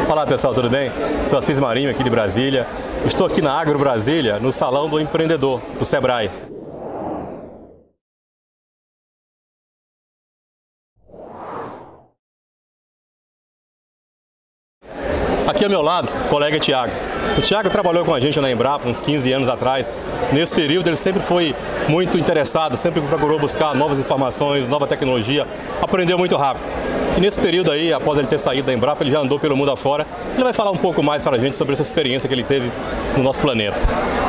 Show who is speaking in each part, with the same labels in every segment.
Speaker 1: Olá pessoal, tudo bem? Sou Assis Marinho aqui de Brasília. Estou aqui na Agro Brasília, no Salão do Empreendedor, do Sebrae. Aqui ao meu lado, o colega Tiago. O Tiago trabalhou com a gente na Embrapa uns 15 anos atrás. Nesse período ele sempre foi muito interessado, sempre procurou buscar novas informações, nova tecnologia, aprendeu muito rápido. E nesse período aí, após ele ter saído da Embrapa, ele já andou pelo mundo afora. Ele vai falar um pouco mais para a gente sobre essa experiência que ele teve no nosso planeta.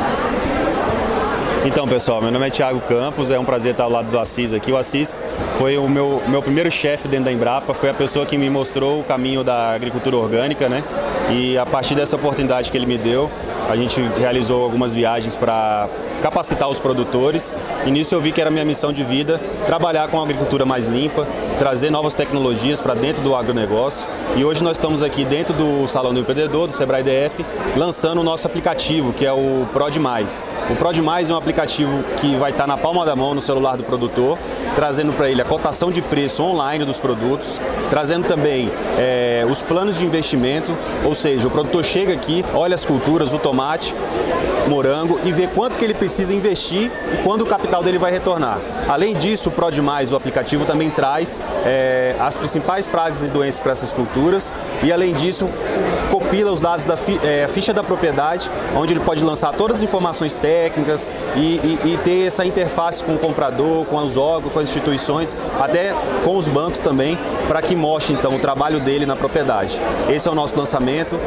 Speaker 2: Então pessoal, meu nome é Thiago Campos, é um prazer estar ao lado do Assis aqui. O Assis foi o meu primeiro chefe dentro da Embrapa, foi a pessoa que me mostrou o caminho da agricultura orgânica, né? E a partir dessa oportunidade que ele me deu, a gente realizou algumas viagens para capacitar os produtores. E nisso eu vi que era minha missão de vida, trabalhar com a agricultura mais limpa, trazer novas tecnologias para dentro do agronegócio. E hoje nós estamos aqui dentro do Salão do Empreendedor, do Sebrae DF, lançando o nosso aplicativo, que é o Prod+. O Prod+ é um aplicativo que vai estar na palma da mão no celular do produtor, trazendo para ele a cotação de preço online dos produtos, trazendo também os planos de investimento, ou seja, o produtor chega aqui, olha as culturas, o tomate, morango e vê quanto que ele precisa investir e quando o capital dele vai retornar. Além disso, o Prod+, o aplicativo também traz as principais pragas e doenças para essas culturas e além disso compila os dados da ficha da propriedade, onde ele pode lançar todas as informações técnicas e ter essa interface com o comprador, com os órgãos, com as instituições, até com os bancos também, para que mostre então o trabalho dele na propriedade. Esse é o nosso lançamento,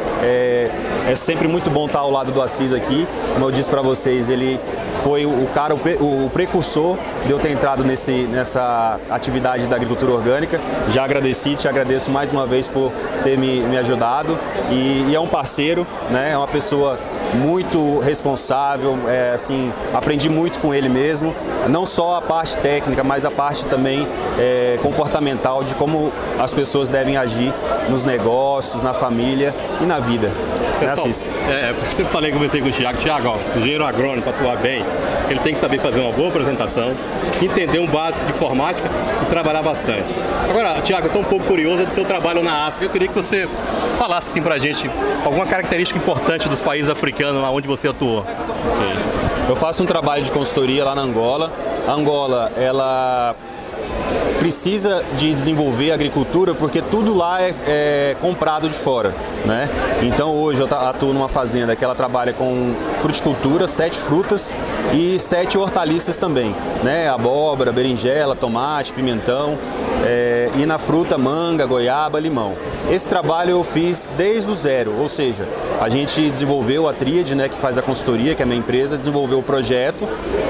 Speaker 2: é sempre muito bom estar ao lado do Assis aqui. Como eu disse para vocês, ele foi o precursor de eu ter entrado nessa atividade da agricultura orgânica. Já agradeci, te agradeço mais uma vez por ter me ajudado e é um parceiro, né? É uma pessoa muito responsável, assim, aprendi muito com ele mesmo, não só a parte técnica, mas a parte também comportamental de como as pessoas devem agir nos negócios, na família e na vida.
Speaker 1: Pessoal, eu sempre conversei com o Thiago, o engenheiro agrônomo, para atuar bem, ele tem que saber fazer uma boa apresentação, entender um básico de informática e trabalhar bastante. Agora, Thiago, eu estou um pouco curioso do seu trabalho na África. Eu queria que você falasse assim pra gente alguma característica importante dos países africanos lá onde você atuou.
Speaker 2: Okay. Eu faço um trabalho de consultoria lá na Angola. A Angola, ela precisa de desenvolver a agricultura porque tudo lá é comprado de fora, né? Então hoje eu atuo numa fazenda que ela trabalha com fruticultura, 7 frutas e 7 hortaliças também, né? Abóbora, berinjela, tomate, pimentão e na fruta manga, goiaba, limão. Esse trabalho eu fiz desde o zero, ou seja, a gente desenvolveu a Tríade, né, que faz a consultoria, que é a minha empresa, desenvolveu o projeto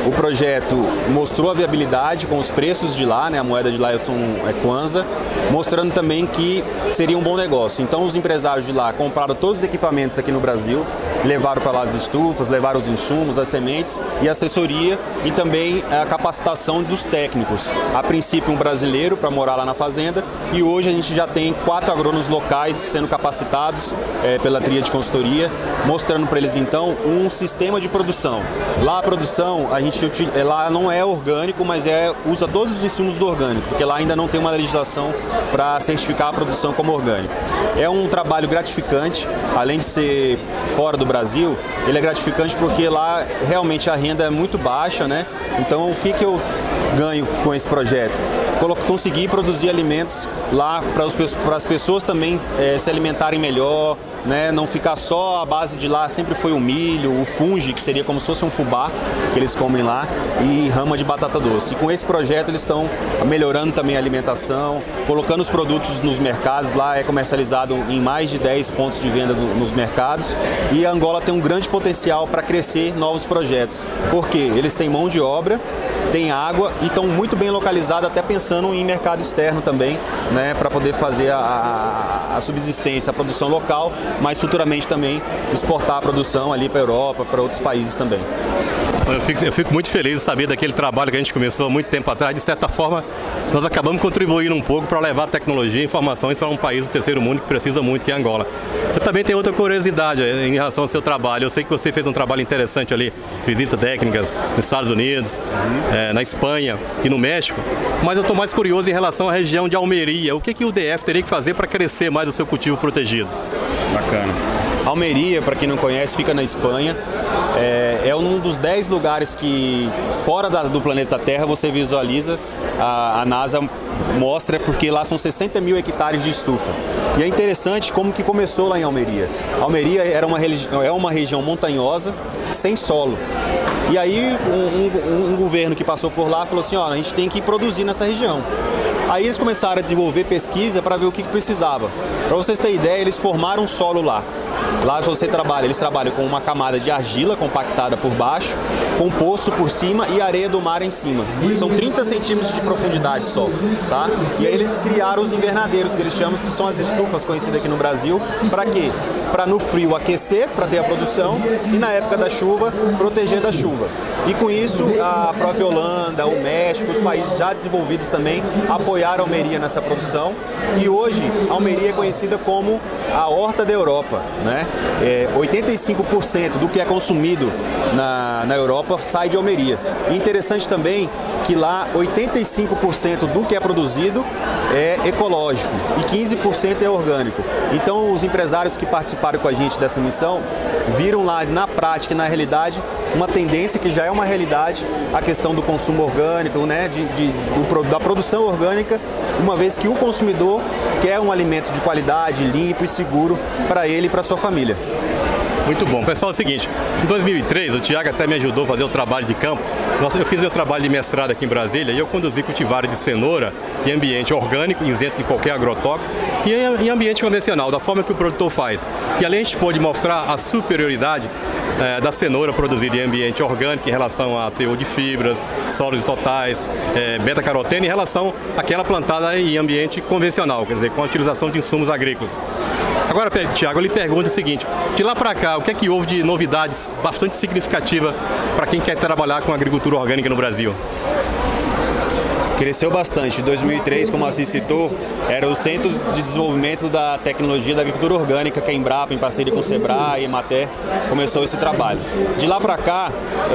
Speaker 2: mostrou a viabilidade com os preços de lá, né, a moeda de lá é Kwanza, mostrando também que seria um bom negócio. Então os empresários de lá compraram todos os equipamentos aqui no Brasil, levaram para lá as estufas, levaram os insumos, as sementes e assessoria e também a capacitação dos técnicos. A princípio um brasileiro para morar lá na fazenda e hoje a gente já tem 4 agrônomos locais sendo capacitados pela Tríade Consultoria, mostrando para eles então um sistema de produção. Lá a produção, lá não é orgânico, mas usa todos os insumos do orgânico, porque lá ainda não tem uma legislação para certificar a produção como orgânico. É um trabalho gratificante, além de ser fora do Brasil, ele é gratificante porque lá realmente a renda é muito baixa, né? Então o que eu ganho com esse projeto? Conseguir produzir alimentos lá para as pessoas também se alimentarem melhor, né? Não ficar só a base de lá, sempre foi o milho, o fungi, que seria como se fosse um fubá que eles comem lá, e rama de batata doce. E com esse projeto eles estão melhorando também a alimentação, colocando os produtos nos mercados, lá é comercializado em mais de 10 pontos de venda nos mercados, e a Angola tem um grande potencial para crescer novos projetos, porque eles têm mão de obra, tem água e estão muito bem localizados, até pensando em mercado externo também, né, para poder fazer a subsistência, a produção local, mas futuramente também exportar a produção ali para a Europa, para outros países também.
Speaker 1: Eu fico muito feliz de saber daquele trabalho que a gente começou há muito tempo atrás. De certa forma, nós acabamos contribuindo um pouco para levar tecnologia e informações para um país do terceiro mundo que precisa muito, que é Angola. Eu também tenho outra curiosidade em relação ao seu trabalho. Eu sei que você fez um trabalho interessante ali, visitas técnicas nos Estados Unidos, na Espanha e no México, mas eu estou mais curioso em relação à região de Almeria. O que o DF teria que fazer para crescer mais o seu cultivo protegido?
Speaker 2: Bacana. Almeria, para quem não conhece, fica na Espanha. É um dos 10 lugares que, fora do planeta Terra, você visualiza, a NASA mostra, porque lá são 60 mil hectares de estufa. E é interessante como que começou lá em Almeria. Almeria é uma região montanhosa, sem solo. E aí um governo que passou por lá falou assim, ó, a gente tem que produzir nessa região. Aí eles começaram a desenvolver pesquisa para ver o que precisava. Para vocês terem ideia, eles formaram um solo lá. Lá eles trabalham com uma camada de argila compactada por baixo, composto por cima e areia do mar em cima. São 30 centímetros de profundidade só, tá? E aí eles criaram os invernadeiros, que eles chamam, que são as estufas conhecidas aqui no Brasil. Para quê? Para no frio aquecer, para ter a produção, e na época da chuva, proteger da chuva. E com isso, a própria Holanda, o México, os países já desenvolvidos também, apoiaram a Almeria nessa produção. E hoje, a Almeria é conhecida como a horta da Europa, né? 85% do que é consumido na Europa sai de Almeria. E interessante também que lá 85% do que é produzido é ecológico e 15% é orgânico. Então os empresários que participaram com a gente dessa missão viram lá na prática e na realidade uma tendência que já é uma realidade, a questão do consumo orgânico, né, da produção orgânica, uma vez que o consumidor quer um alimento de qualidade, limpo e seguro para ele e para sua família.
Speaker 1: Muito bom. Pessoal, é o seguinte, em 2003 o Thiago até me ajudou a fazer o trabalho de campo. Eu fiz meu trabalho de mestrado aqui em Brasília e eu conduzi cultivares de cenoura em ambiente orgânico, isento de qualquer agrotóxico, e em ambiente convencional, da forma que o produtor faz. E ali a gente pôde mostrar a superioridade da cenoura produzida em ambiente orgânico em relação a teor de fibras, sólidos totais, beta-caroteno em relação àquela plantada em ambiente convencional, quer dizer, com a utilização de insumos agrícolas. Agora, Thiago, eu lhe pergunto o seguinte, de lá para cá, o que é que houve de novidades bastante significativas para quem quer trabalhar com agricultura orgânica no Brasil?
Speaker 2: Cresceu bastante. Em 2003, como a Assis citou, era o Centro de Desenvolvimento da Tecnologia da Agricultura Orgânica, que a Embrapa, em parceria com o Sebrae e Emater, começou esse trabalho. De lá para cá,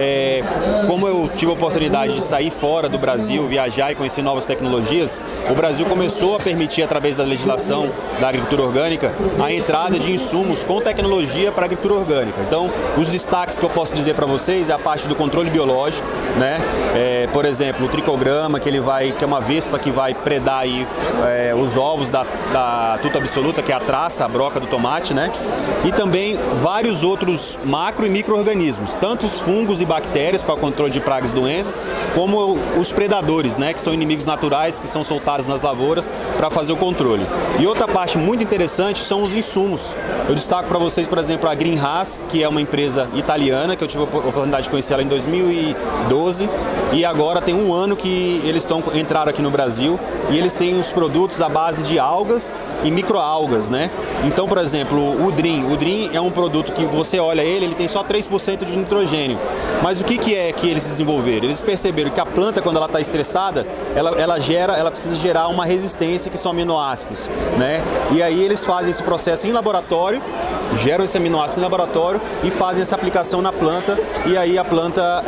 Speaker 2: como eu tive a oportunidade de sair fora do Brasil, viajar e conhecer novas tecnologias, o Brasil começou a permitir, através da legislação da agricultura orgânica, a entrada de insumos com tecnologia para a agricultura orgânica. Então, os destaques que eu posso dizer para vocês é a parte do controle biológico, né? Por exemplo, o tricograma, que é uma vespa que vai predar aí, os ovos da tuta absoluta, que é a traça, a broca do tomate, né? E também vários outros macro e micro-organismos, tanto os fungos e bactérias para o controle de pragas e doenças, como os predadores, né? Que são inimigos naturais que são soltados nas lavouras para fazer o controle. E outra parte muito interessante são os insumos. Eu destaco para vocês, por exemplo, a Greenhaas, que é uma empresa italiana, que eu tive a oportunidade de conhecer ela em 2012, e agora tem um ano que eles entraram aqui no Brasil e eles têm os produtos à base de algas e microalgas, né? Então, por exemplo, o Dream é um produto que você olha ele tem só 3% de nitrogênio. Mas o que é que eles desenvolveram? Eles perceberam que a planta, quando ela está estressada, ela precisa gerar uma resistência, que são aminoácidos, né? E aí eles fazem esse processo em laboratório, geram esse aminoácido em laboratório e fazem essa aplicação na planta, e aí a planta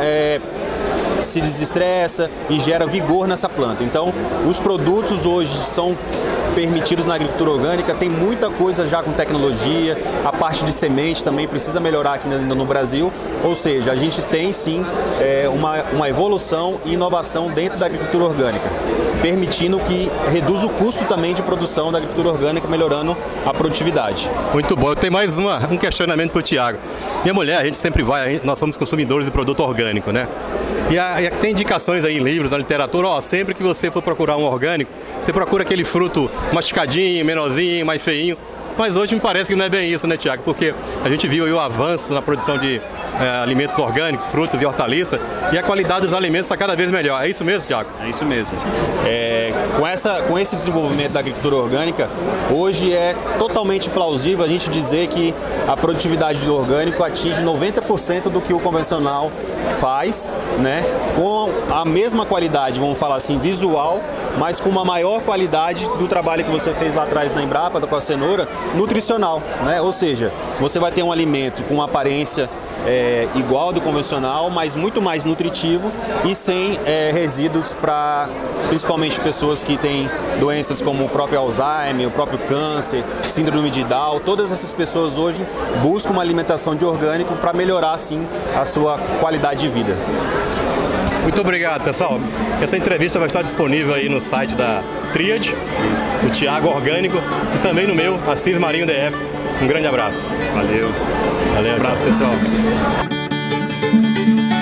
Speaker 2: se desestressa e gera vigor nessa planta. Então, os produtos hoje são permitidos na agricultura orgânica, tem muita coisa já com tecnologia, a parte de semente também precisa melhorar aqui ainda no Brasil, ou seja, a gente tem sim uma evolução e inovação dentro da agricultura orgânica, permitindo que reduza o custo também de produção da agricultura orgânica, melhorando a produtividade.
Speaker 1: Muito bom. Eu tenho mais um questionamento para o Thiago. Minha mulher, a gente sempre nós somos consumidores de produto orgânico, né? E tem indicações aí em livros, na literatura, sempre que você for procurar um orgânico, você procura aquele fruto masticadinho, menorzinho, mais feinho. Mas hoje me parece que não é bem isso, né, Thiago? Porque a gente viu aí o avanço na produção de alimentos orgânicos, frutas e hortaliças, e a qualidade dos alimentos está cada vez melhor. É isso mesmo, Thiago?
Speaker 2: É isso mesmo. Com esse desenvolvimento da agricultura orgânica, hoje é totalmente plausível a gente dizer que a produtividade do orgânico atinge 90% do que o convencional faz, né? Com a mesma qualidade, vamos falar assim, visual, mas com uma maior qualidade do trabalho que você fez lá atrás na Embrapa, com a cenoura, nutricional, né? Ou seja, você vai ter um alimento com uma aparência igual ao do convencional, mas muito mais nutritivo e sem resíduos para principalmente pessoas que têm doenças como o próprio Alzheimer, o próprio câncer, síndrome de Down. Todas essas pessoas hoje buscam uma alimentação de orgânico para melhorar, sim, a sua qualidade de vida.
Speaker 1: Muito obrigado, pessoal. Essa entrevista vai estar disponível aí no site da Tríade, do Thiago Orgânico, e também no meu, Assis Marinho DF. Um grande abraço.
Speaker 2: Valeu.
Speaker 1: Valeu,
Speaker 2: um abraço, pessoal.